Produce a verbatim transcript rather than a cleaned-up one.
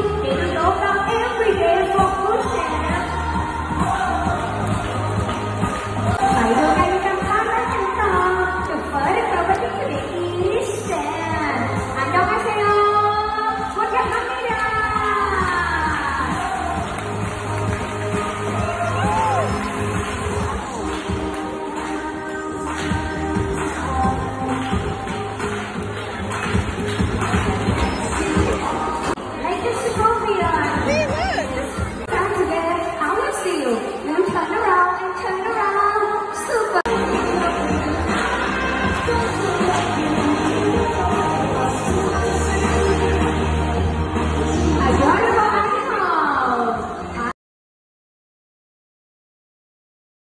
It'll go from every day for good chef. Hãy đưa ngay đi khám phá các ăn tò được với được vào với những địa ý chef. 안녕하세요. 환영합니다. Time to get, I will see you. You turn around and turn